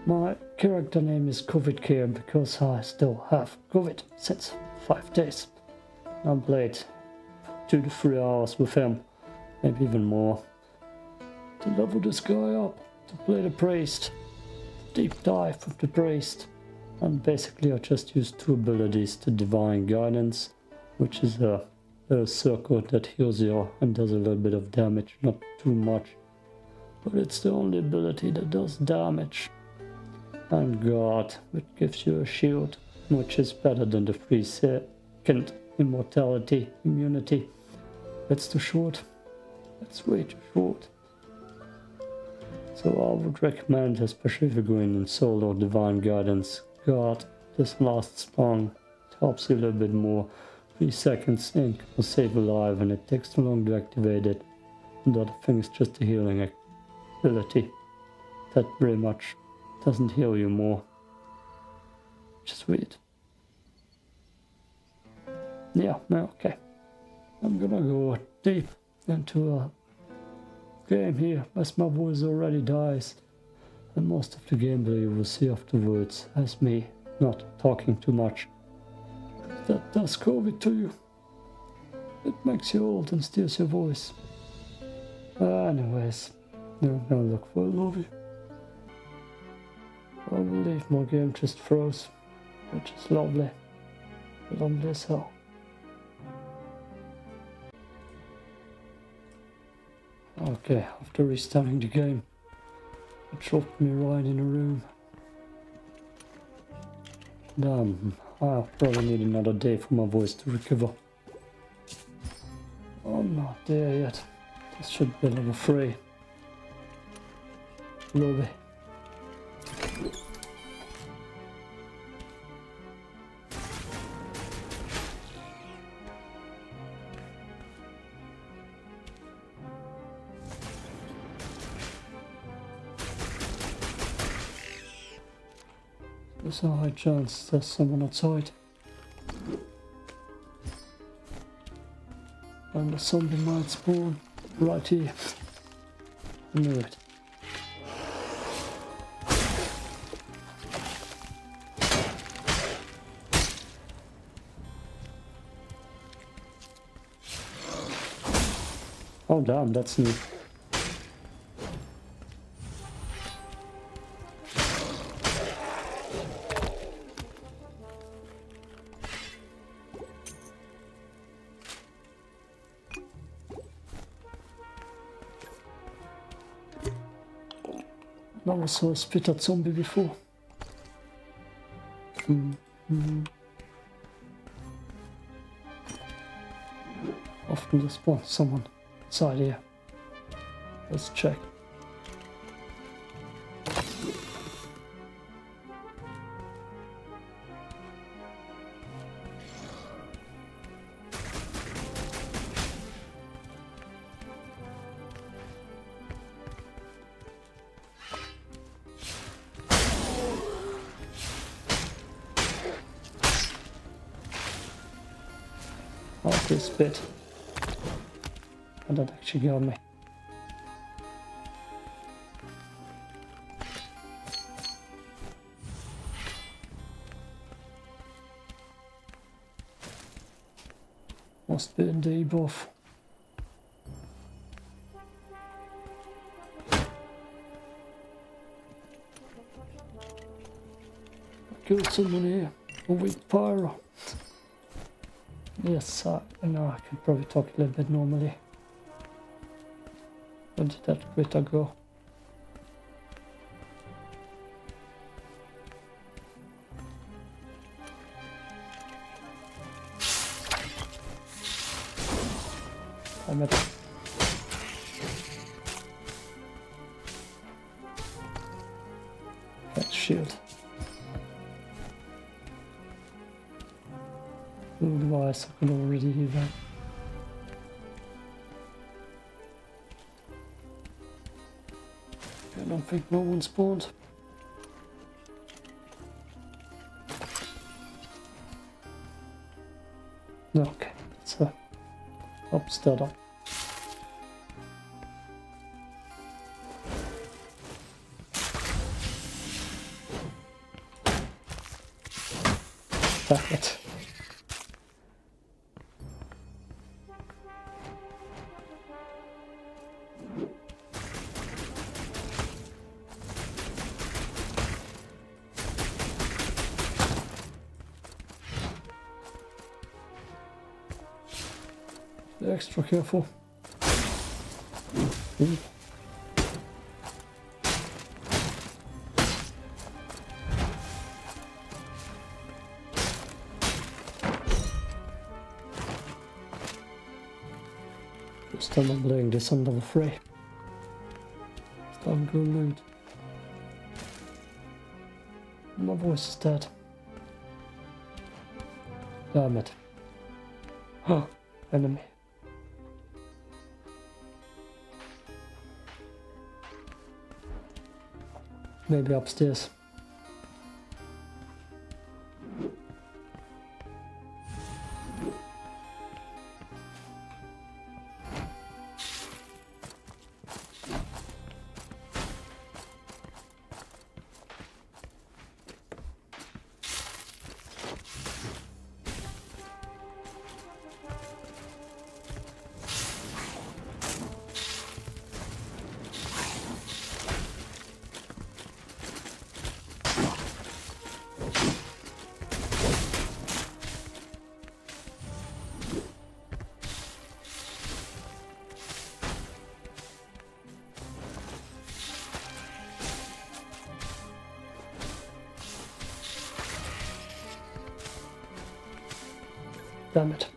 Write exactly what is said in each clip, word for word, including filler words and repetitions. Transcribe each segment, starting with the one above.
My character name is COVID Care because I still have COVID since five days. I played two to three hours with him, maybe even more, to level this guy up, to play the priest, deep dive with the priest, and basically I just used two abilities, the divine guidance, which is a little circle that heals you and does a little bit of damage, not too much, but it's the only ability that does damage, and guard, which gives you a shield, which is better than the three second immortality immunity. That's too short. That's way too short. So I would recommend, especially if you're going in solo, divine guidance, guard, this last spawn. It helps you a little bit more. Three seconds ink will save a life and it takes too long to activate it. And the other thing is just a healing ability that very much doesn't heal you more. Which is weird. Yeah, okay. I'm gonna go deep into a game here, as my voice already dies. And most of the gameplay you will see afterwards as me not talking too much. That does COVID to you. It makes you old and steals your voice. Anyways, I'm gonna look for a lobby. I believe my game just froze, which is lovely. Lovely as hell. Okay, after restarting the game, it dropped me right in a room. Damn, I probably need another day for my voice to recover. I'm not there yet. This should be level three. Lobby. There's a high chance there's someone outside. And the zombie might spawn right here. I knew it. Oh damn, that's new. Never saw a spitted zombie before. Mm -hmm. Often there spawns someone inside here. Let's check. This bit, and that actually got me. Must be in the buff. Killed someone here, a weak pyro. Yes, I know I can probably talk a little bit normally. Where did that critter go? I met it. That shield. Otherwise I could already hear that. I don't think no one spawned. Okay, let's uh, up start up. Be extra careful. Ooh. Still not playing this under the fray. Still go loot. My voice is dead. Damn it. Huh, enemy. Maybe upstairs. Damn it.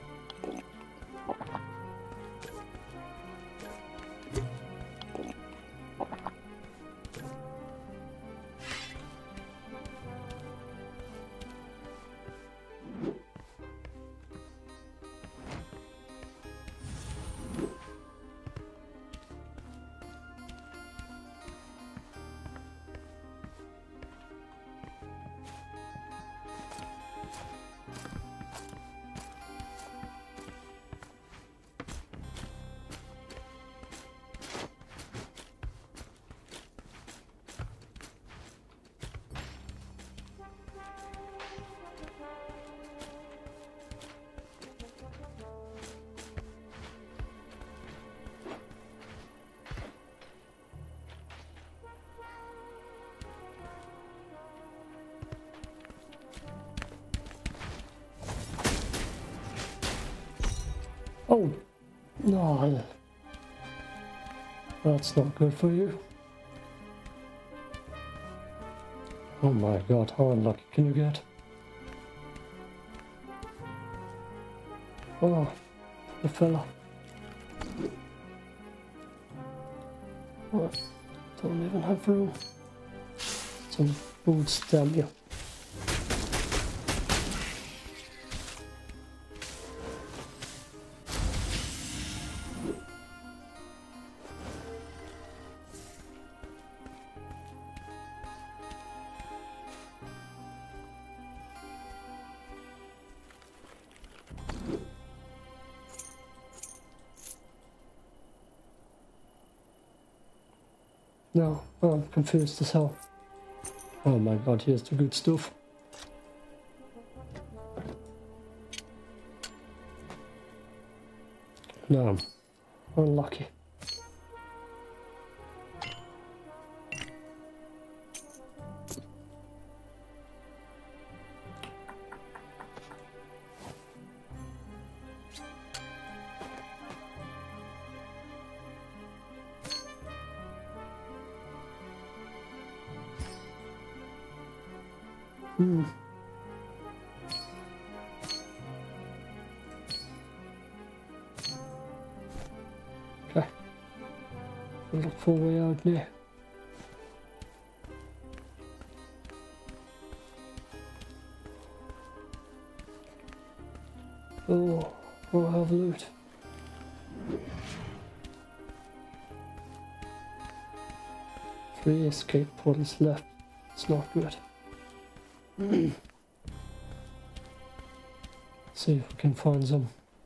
Oh, no, that's not good for you. Oh my god, how unlucky can you get? Oh, the fella. Oh, don't even have room. Some boots, damn you. No, oh, I'm confused as hell. Oh my god, here's the good stuff. No, I'm unlucky. Hmm. Okay. We'll look for a way out now. Oh, we'll have loot. Three escape portals left. It's not good. See if we can find some.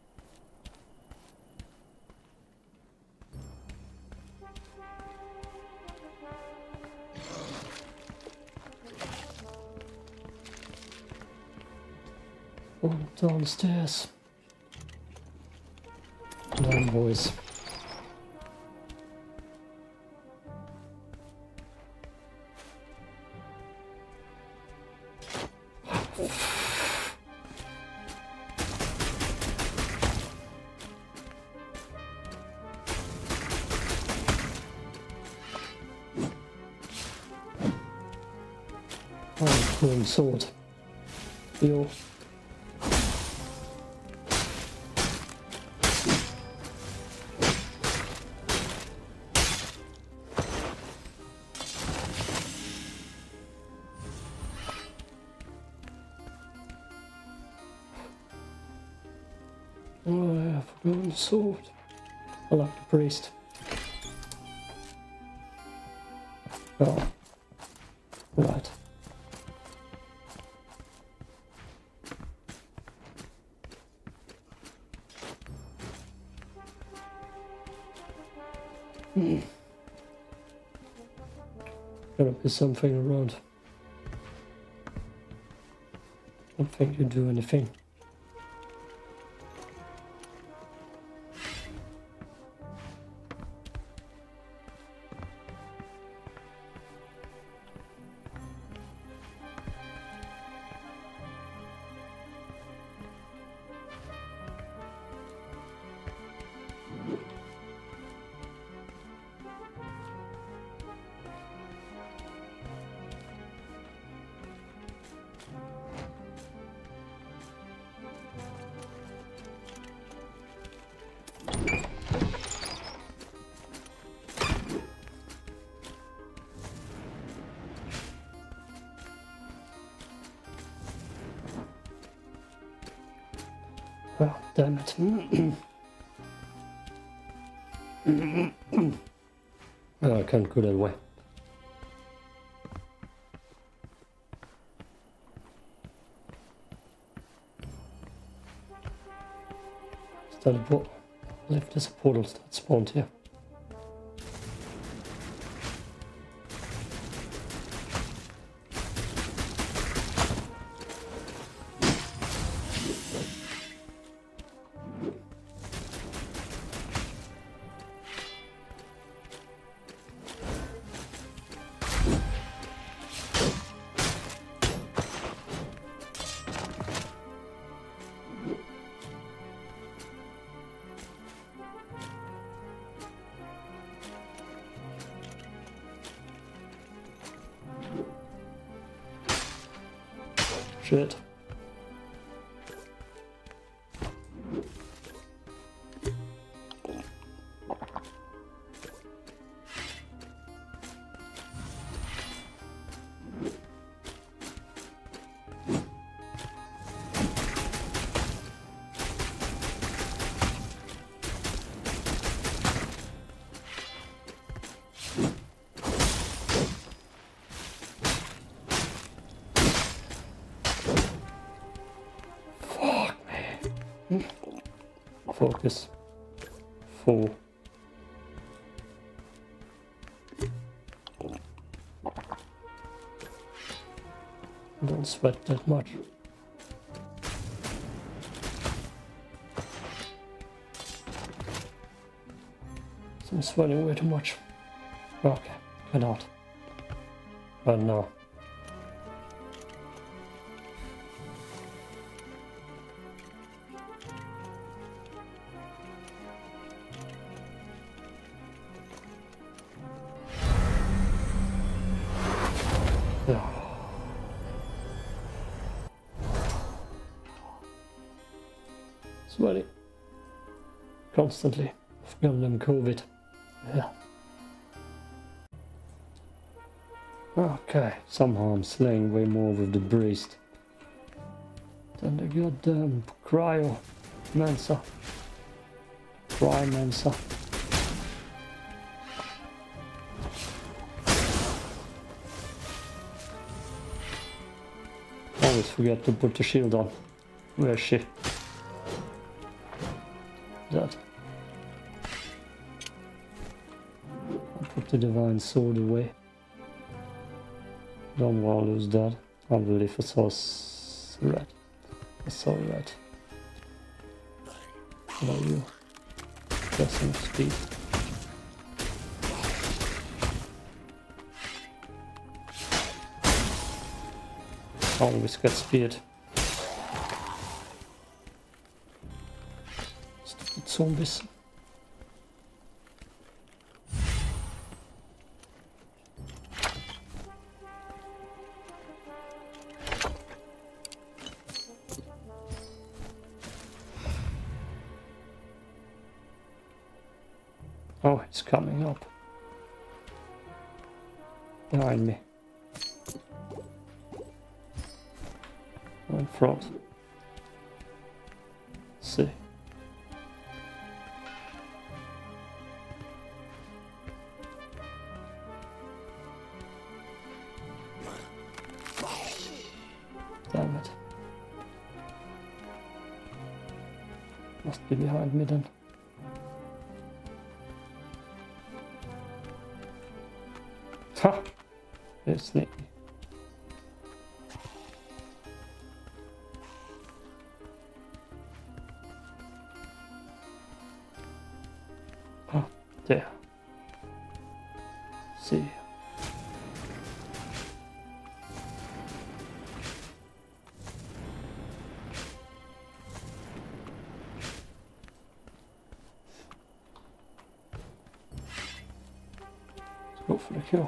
Oh, downstairs. Down, boys. Oh, glowing sword. Yo. Oh, I have a golden sword. I like the priest. Oh. Right. Hmm. Gotta be something around. Don't think you do anything. Well, damn it. Oh, I can't go that way. Is that a portal? I believe there's a portal that spawned here. Shit. Focus. Four. Don't sweat that much. I'm sweating way too much. Okay, get out. Right now. Yeah. Sweaty. Constantly. I've got them COVID. Yeah. Okay, somehow I'm slaying way more with the priest than the goddamn Cryomancer. Cryomancer. Always forget to put the shield on. Where is she? That. I'll put the divine sword away. Don't want to lose that. I believe I saw a rat. I saw a rat. What are you? Pressing speed. Always get speared. Stupid zombies. Oh, he's coming up. Behind me. In front. Let's see. Damn it. Must be behind me then. Ha! It's sneaky. Oh, there. See. Let's go for the kill.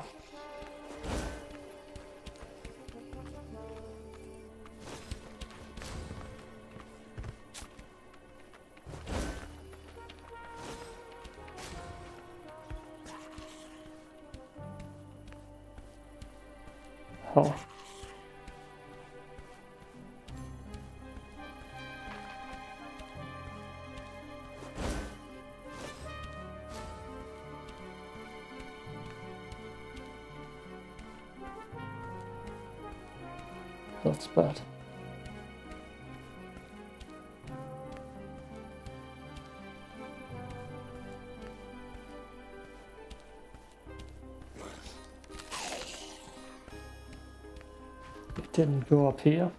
Oh. That's bad. It didn't go up here.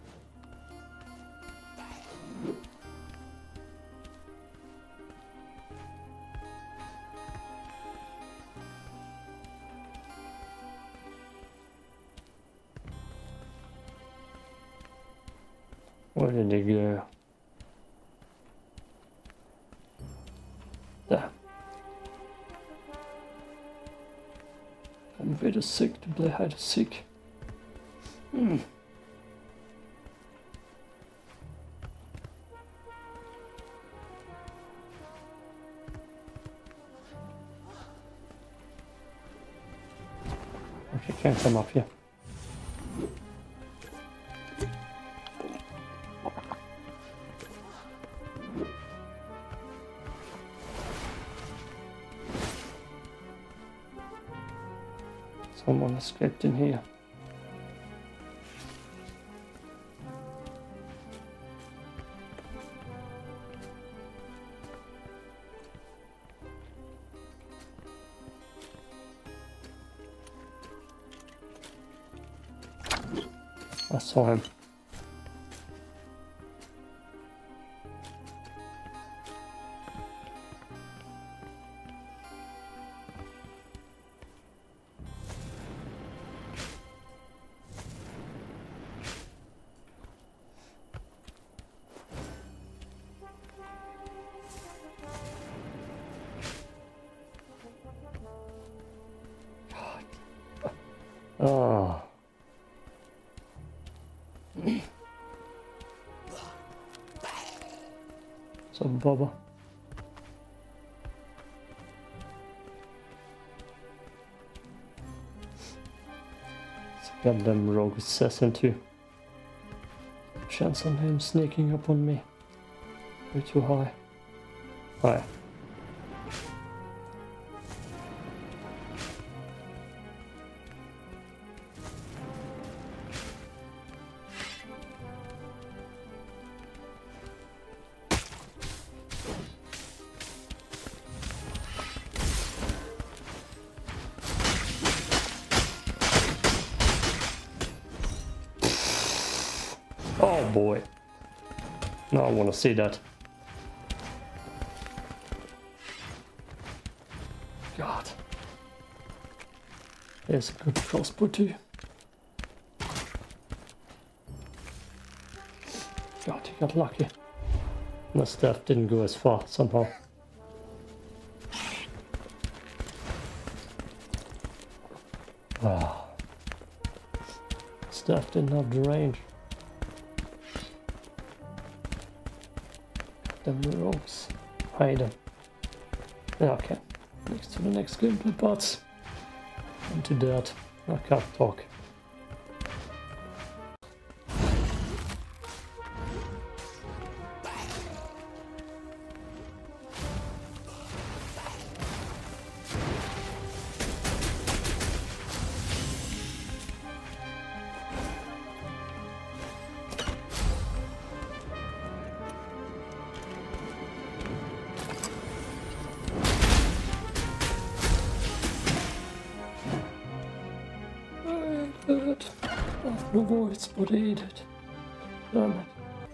Where did he go? There. I'm very sick to play hide and seek. Hmm. Okay, can't come up here. Someone escaped in here. I saw him. Oh. Some bubba. It's a goddamn rogue assassin too. Chance on him sneaking up on me. Way too high. High. Oh boy. No, I want to see that. God. There's a good crossbow too. God, you got lucky. My stuff didn't go as far somehow. Ah. Stuff didn't have the range. Them ropes. Hide them. Yeah, okay. next to the next gameplay parts. And to that, I can't talk. No voice, but I ate it. Damn it.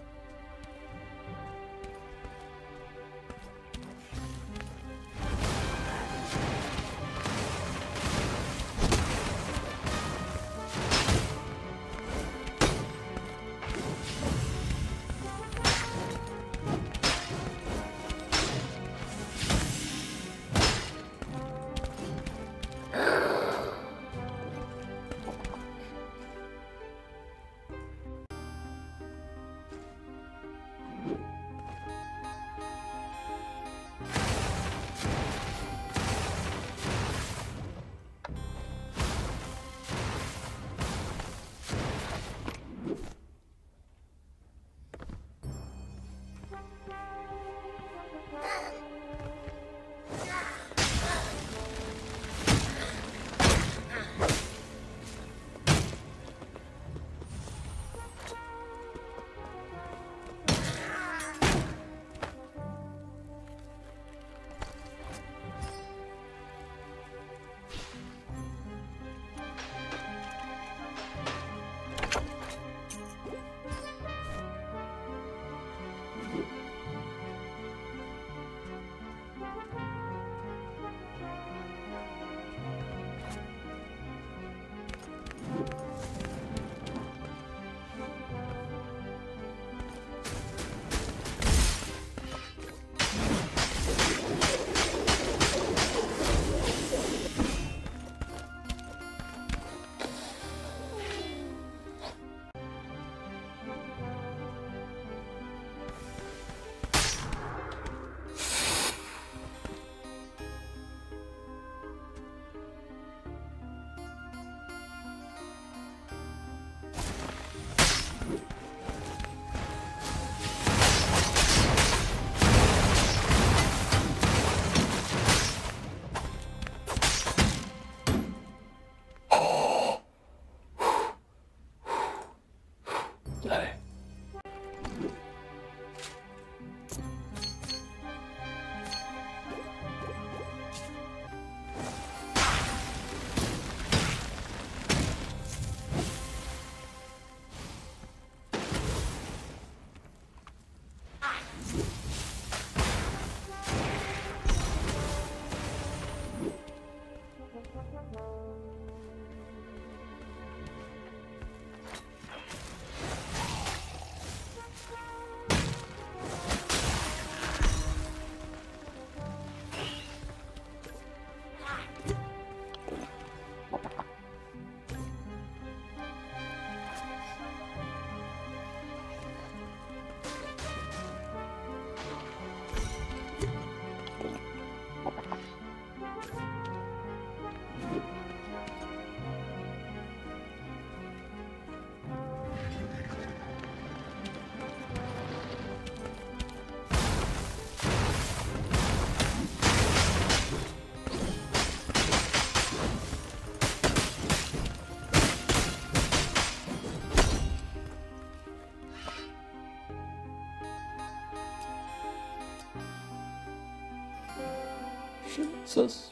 Jesus.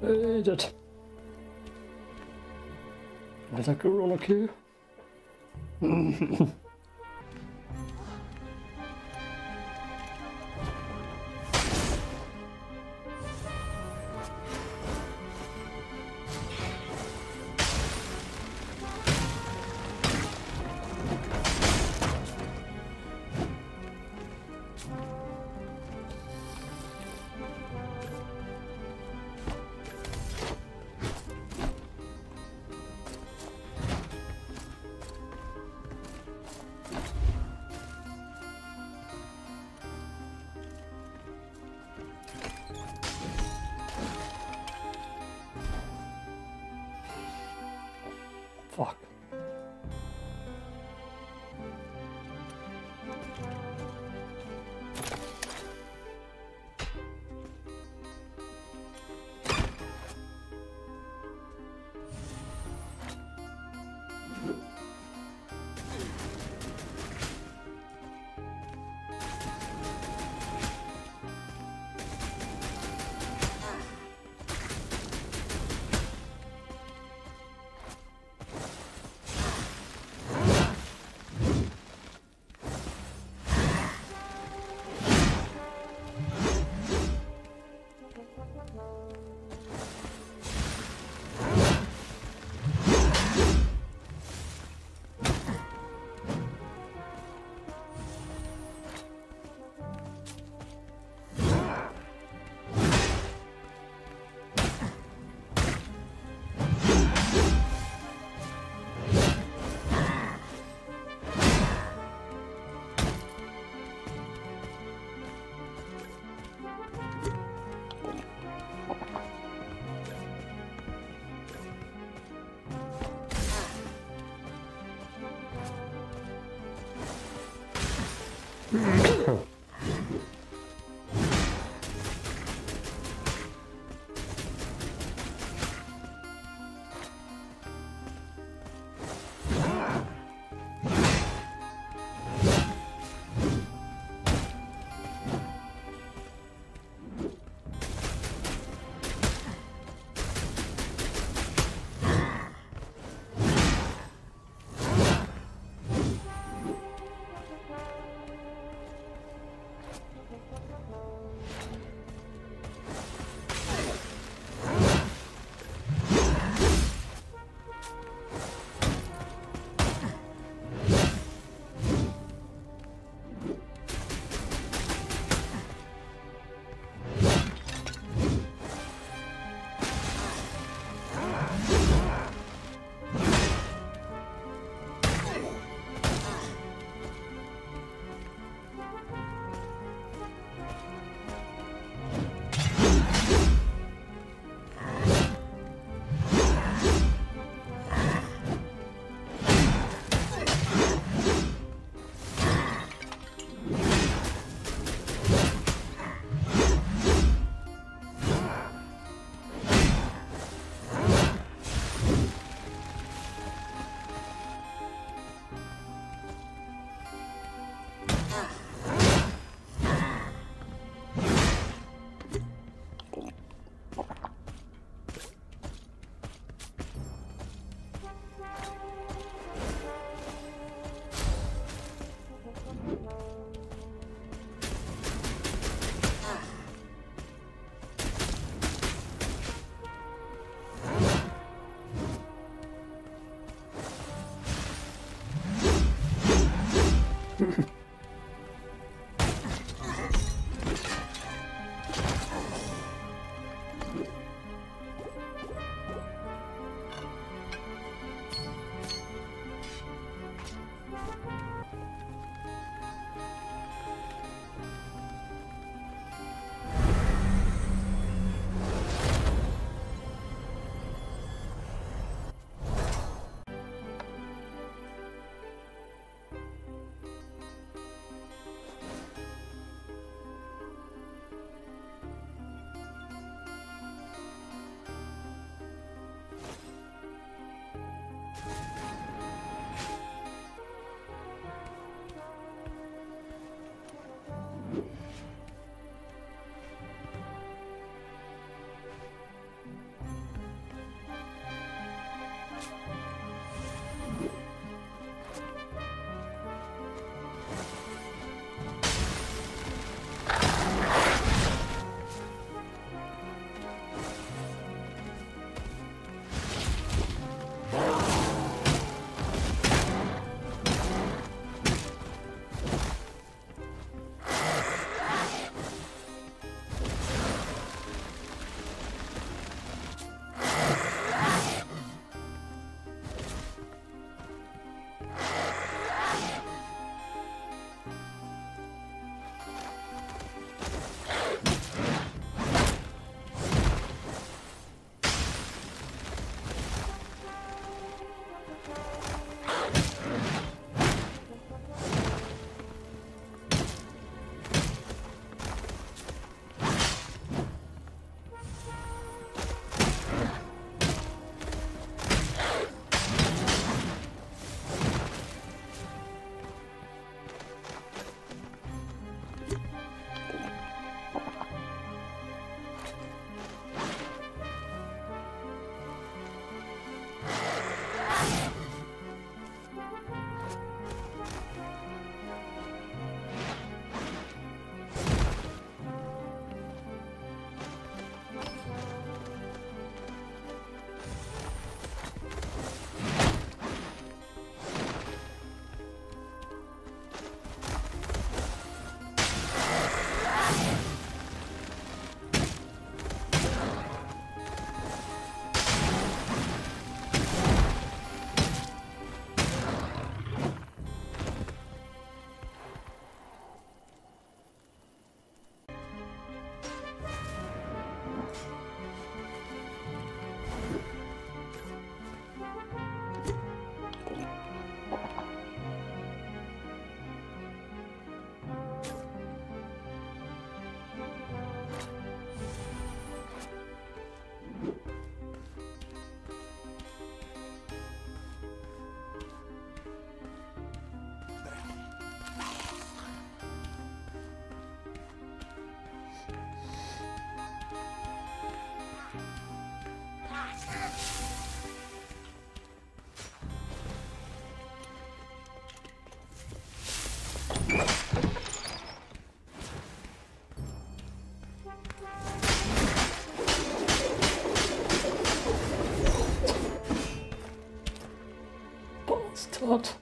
Hate it. Alter Corona Kill. Fuck. What?